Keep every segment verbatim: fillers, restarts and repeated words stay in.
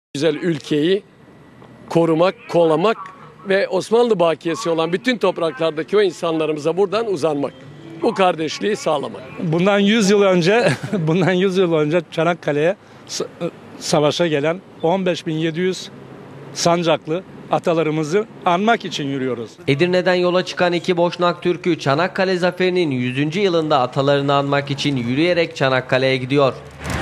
Güzel ülkeyi korumak, kollamak ve Osmanlı bakiyesi olan bütün topraklardaki o insanlarımıza buradan uzanmak. Bu kardeşliği sağlamak. Bundan yüz yıl önce, bundan yüz yıl önce Çanakkale'ye savaşa gelen on beş bin yedi yüz Sancaklı atalarımızı anmak için yürüyoruz. Edirne'den yola çıkan iki Boşnak Türk'ü Çanakkale Zaferi'nin yüzüncü yılında atalarını anmak için yürüyerek Çanakkale'ye gidiyor.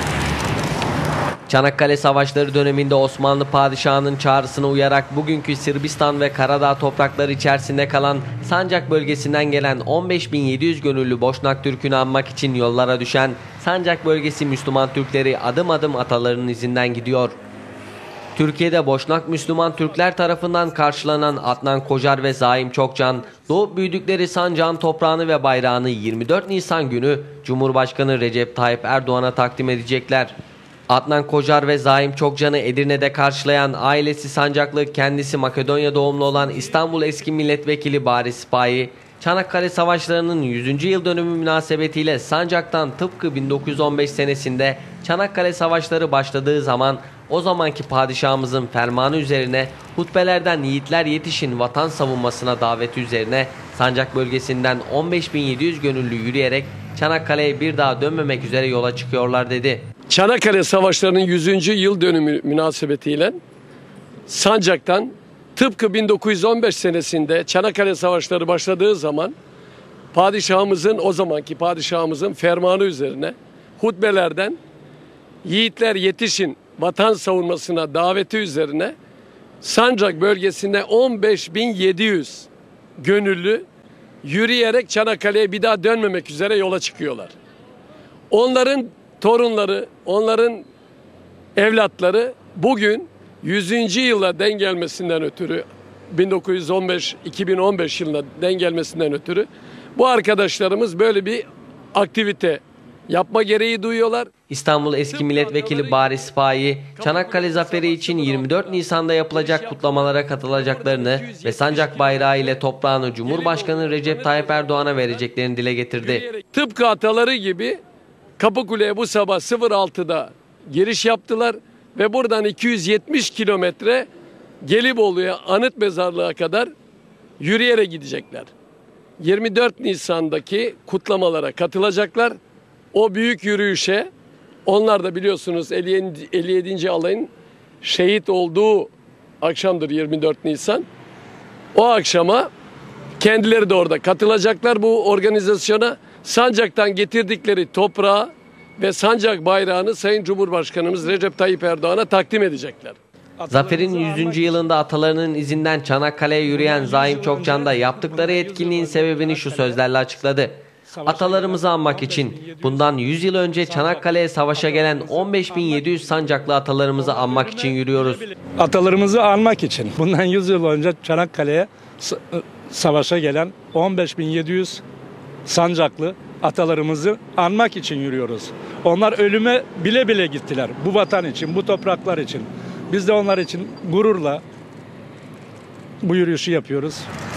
Çanakkale Savaşları döneminde Osmanlı padişahının çağrısına uyarak bugünkü Sırbistan ve Karadağ toprakları içerisinde kalan Sancak bölgesinden gelen on beş bin yedi yüz gönüllü Boşnak Türk'ünü anmak için yollara düşen Sancak bölgesi Müslüman Türkleri adım adım atalarının izinden gidiyor. Türkiye'de Boşnak Müslüman Türkler tarafından karşılanan Adnan Kocar ve Zaim Çokcan, doğup büyüdükleri Sancak'ın toprağını ve bayrağını yirmi dört Nisan günü Cumhurbaşkanı Recep Tayyip Erdoğan'a takdim edecekler. Adnan Kocar ve Zaim Çokcan'ı Edirne'de karşılayan ailesi Sancaklı, kendisi Makedonya doğumlu olan İstanbul eski milletvekili Bari Sipahi, Çanakkale Savaşları'nın yüzüncü yıl dönümü münasebetiyle Sancak'tan tıpkı bin dokuz yüz on beş senesinde Çanakkale Savaşları başladığı zaman o zamanki padişahımızın fermanı üzerine hutbelerden yiğitler yetişin vatan savunmasına daveti üzerine Sancak bölgesinden on beş bin yedi yüz gönüllü yürüyerek Çanakkale'ye bir daha dönmemek üzere yola çıkıyorlar dedi. Çanakkale Savaşları'nın yüzüncü yıl dönümü münasebetiyle Sancak'tan tıpkı bin dokuz yüz on beş senesinde Çanakkale Savaşları başladığı zaman padişahımızın, o zamanki padişahımızın fermanı üzerine hutbelerden yiğitler yetişin vatan savunmasına daveti üzerine Sancak bölgesinde on beş bin yedi yüz gönüllü yürüyerek Çanakkale'ye bir daha dönmemek üzere yola çıkıyorlar. Onların torunları, onların evlatları bugün yüzüncü yıla denk gelmesinden ötürü, bin dokuz yüz on beş iki bin on beş yılına denk gelmesinden ötürü bu arkadaşlarımız böyle bir aktivite yapma gereği duyuyorlar. İstanbul eski milletvekili Bari Sipahi, Çanakkale Zaferi için yirmi dört Nisan'da yapılacak kutlamalara katılacaklarını ve Sancak bayrağı ile toprağını Cumhurbaşkanı Recep Tayyip Erdoğan'a vereceklerini dile getirdi. Tıpkı ataları gibi Kapıkule'ye bu sabah sıfır altıda giriş yaptılar ve buradan iki yüz yetmiş kilometre Gelibolu'ya anıt mezarlığa kadar yürüyerek gidecekler. yirmi dört Nisan'daki kutlamalara katılacaklar. O büyük yürüyüşe onlar da biliyorsunuz elli yedinci alayın şehit olduğu akşamdır yirmi dört Nisan. O akşama kendileri de orada katılacaklar bu organizasyona. Sancak'tan getirdikleri toprağı ve Sancak bayrağını Sayın Cumhurbaşkanımız Recep Tayyip Erdoğan'a takdim edecekler. Zaferin yüzüncü yılında atalarının izinden Çanakkale'ye yürüyen Zaim Çokcan da yaptıkları etkinliğin sebebini şu sözlerle açıkladı. Atalarımızı anmak için bundan yüz yıl önce Çanakkale'ye savaşa gelen on beş bin yedi yüz Sancaklı atalarımızı anmak için yürüyoruz. Atalarımızı anmak için bundan yüz yıl önce Çanakkale'ye savaşa gelen on beş bin yedi yüz Sancaklı atalarımızı anmak için yürüyoruz. Onlar ölüme bile bile gittiler. Bu vatan için, bu topraklar için. Biz de onlar için gururla bu yürüyüşü yapıyoruz.